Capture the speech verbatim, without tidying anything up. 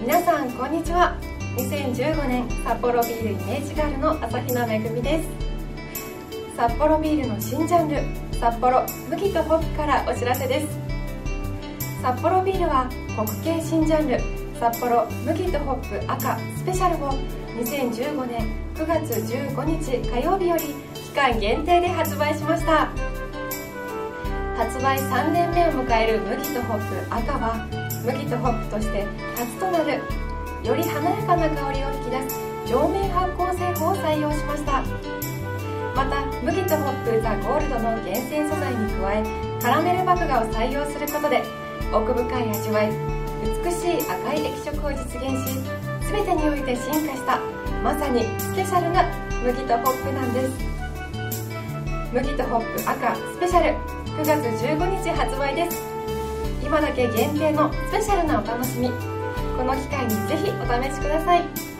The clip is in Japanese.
皆さんこんにちは。にせんじゅうごねん札幌ビールイメージガールの朝比奈めぐみです。札幌ビールの新ジャンル、札幌麦とホップからお知らせです。札幌ビールはホップ系新ジャンル札幌麦とホップ赤スペシャルをにせんじゅうごねんくがつじゅうごにち火曜日より期間限定で発売しました。発売さんねんめを迎える麦とホップ赤は麦とホップとして初となるより華やかな香りを引き出す上面発酵製法を採用しました。また麦とホップザ・ゴールドの厳選素材に加えカラメル麦芽を採用することで奥深い味わい、美しい赤い液色を実現し、全てにおいて進化したまさにスペシャルな麦とホップなんです。麦とホップ赤スペシャルくがつじゅうごにち発売です。今だけ限定のスペシャルなお楽しみ、この機会にぜひお試しください。